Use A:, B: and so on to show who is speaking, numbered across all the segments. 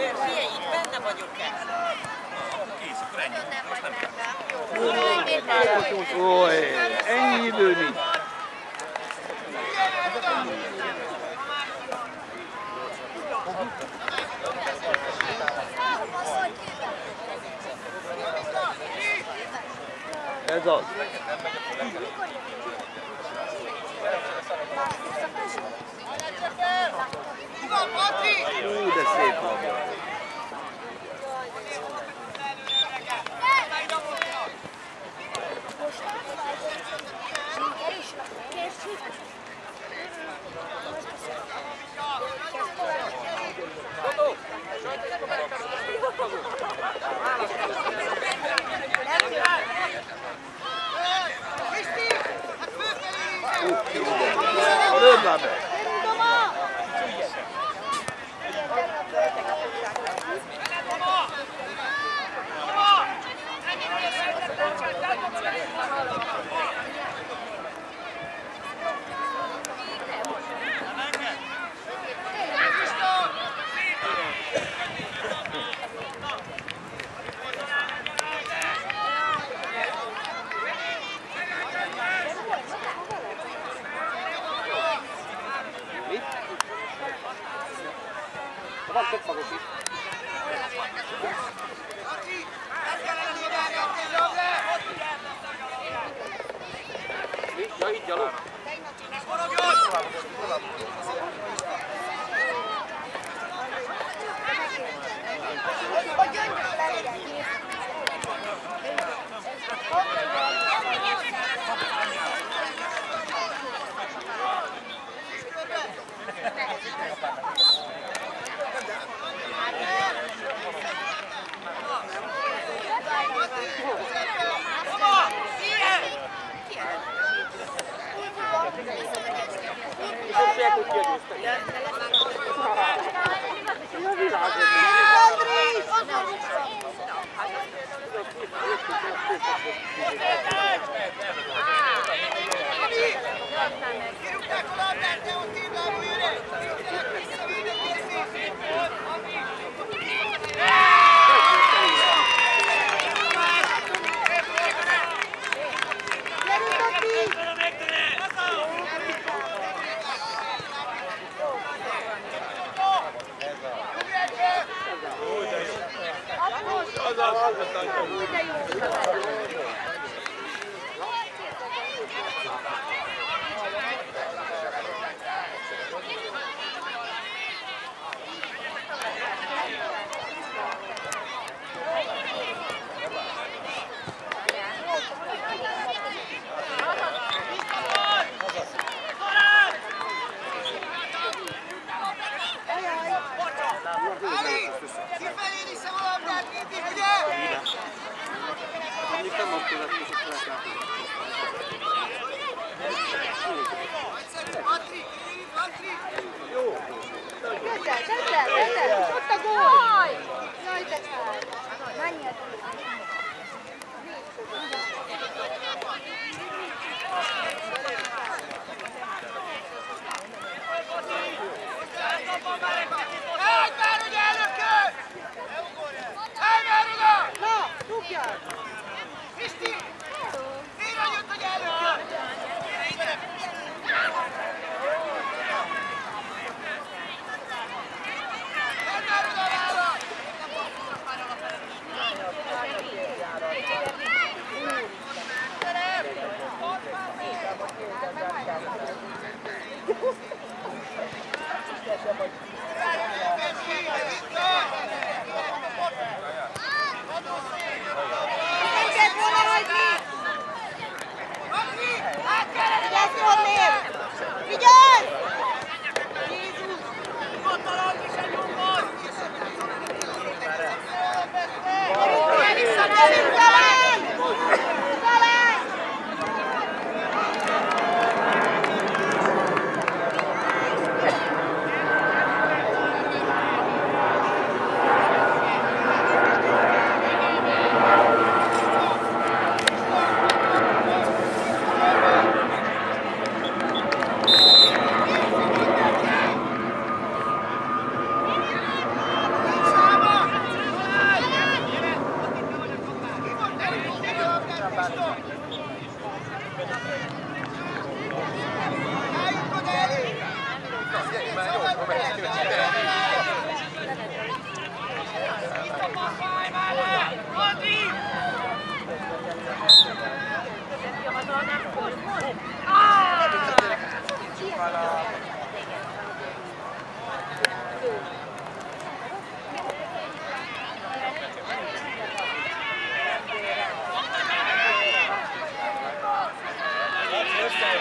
A: Figyelj, itt benne vagyok-e?
B: Kész, akkor ennyi. Most nem kell.
C: Oly, ennyi idő nincs. Ez az. De szép van. Lőd már be! Van több magos is. Ja, így gyalog.
D: Ott a gól! Jaj, de kár! Menjél! Na, rúgjál!
E: Kriszti! Mire jött, hogy előkön?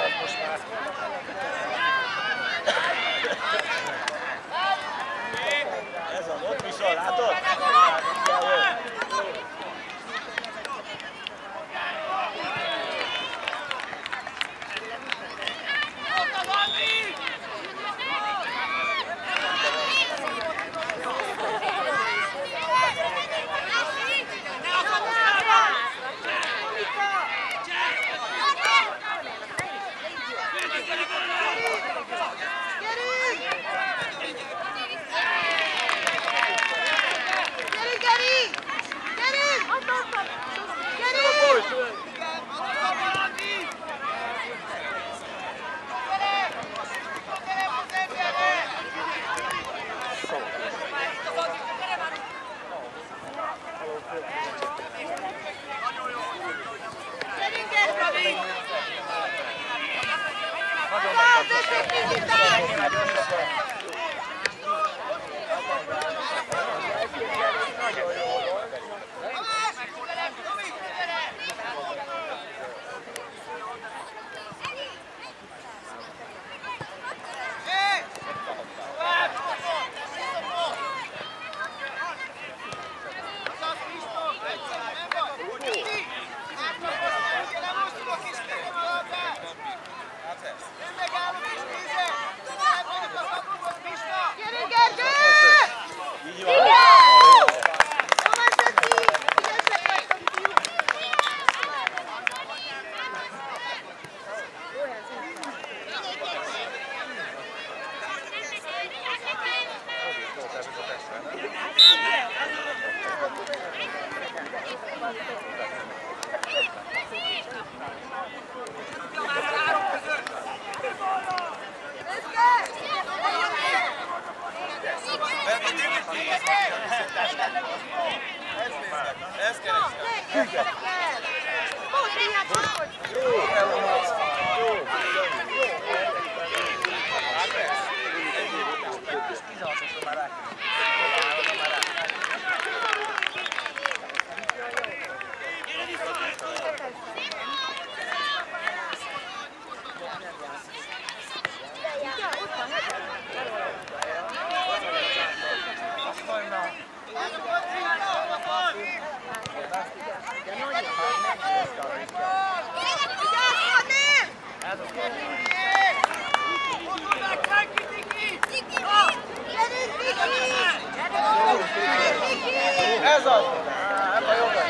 C: Ez az, ott viszont, látod? Ez az! Ebben jó vagy!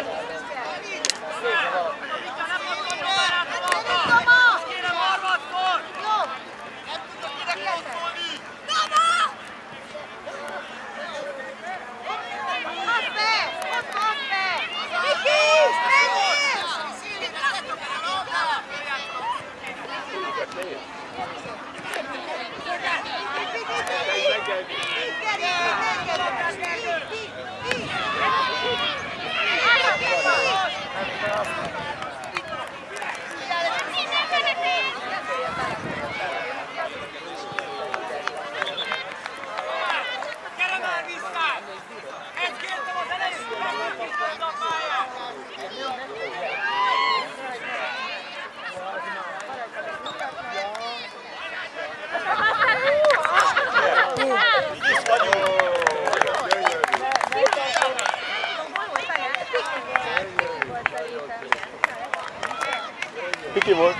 C: Piki volt.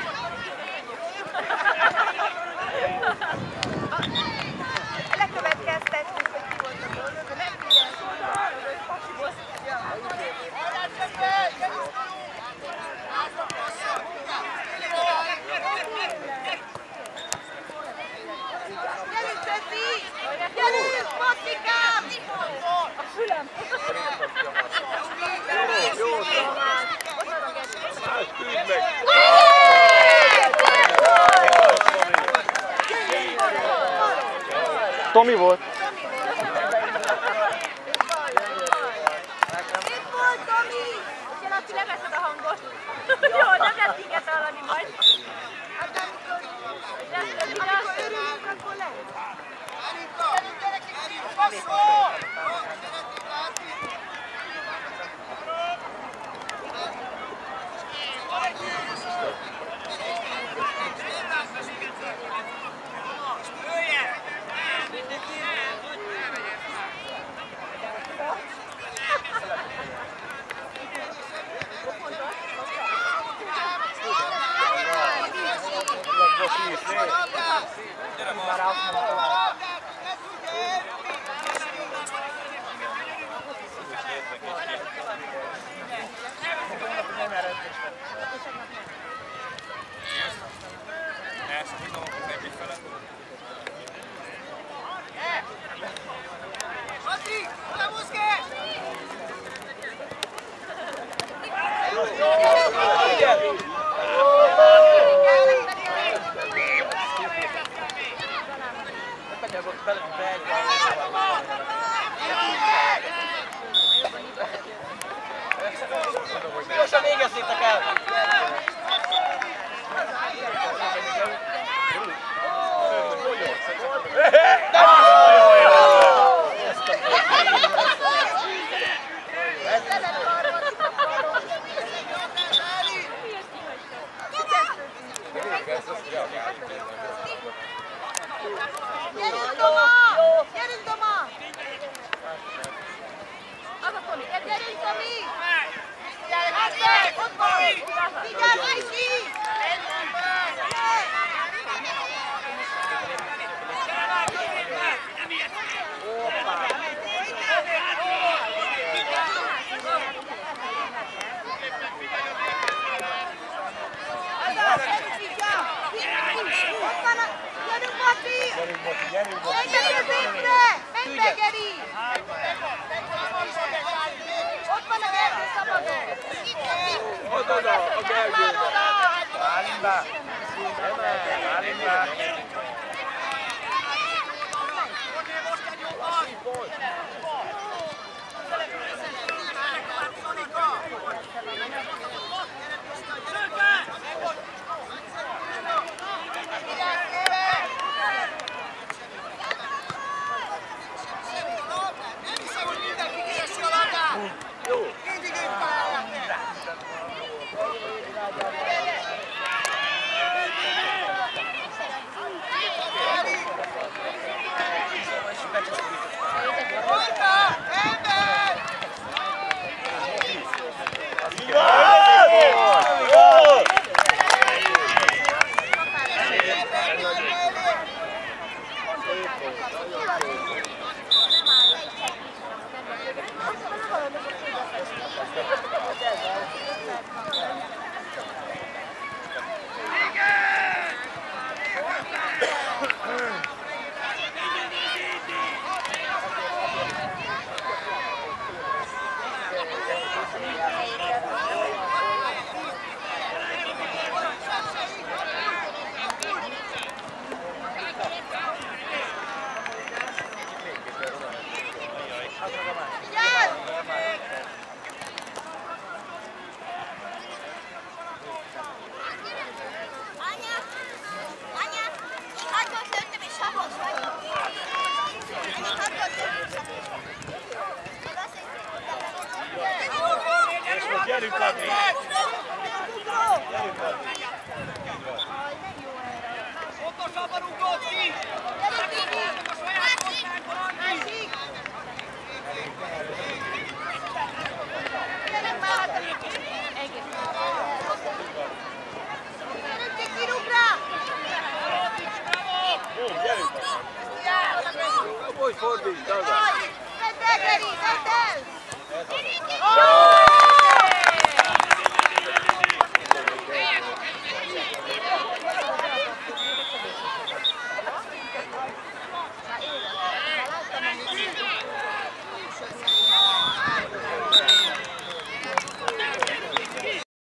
D: Lekövetkeztettük, hogy ki volt a dolog, de nem figyelsz oda, hogy pasiból szívja. Gyerünk, Ceci! Gyerünk, Patrikám! A fülem!
C: Jó, hát küld meg! Tomi volt.
D: Itt volt, Tomi! Ugye, Laci, leveszed a hangot. Jó, nem lehet minket hallani majd. Hát amikor örülünk, akkor lehet.
B: Gyere ma! Ezt tudom, hogy neki fele.
E: Matri, hol a mozgás?
C: Gyorsan végezzétek el!
D: Gyerünk, Toma! Gyerünk, Toma! Az a Tomi. Gyerünk, Tomi! Ott van! Vigyázz, Ajsi!
C: Gyerünk,
D: Menj be, Geri! Ott van a Gergő szabadon!
C: oda, a Gergő! Bálint be! Bálint be! Gyerünk, Adri! Gyerünk, Adri!
E: Pontosabban ugrott ki! A saját pontjánkon, Andri!
D: Gyerünk már! Egész! Gyerünk, kikirúg rá!
C: Ó, gyerünk! Hogy fordítsd, Daga!
D: Vedd el, Geri, vedd el!